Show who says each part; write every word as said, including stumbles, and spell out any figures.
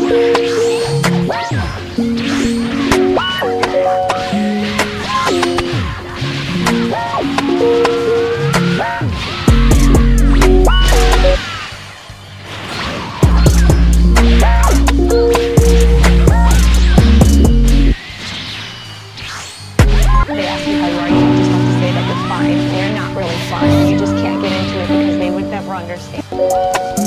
Speaker 1: They ask you how you are, you just have to say that you're fine. You're not really fine. You just can't get into it because they would never understand.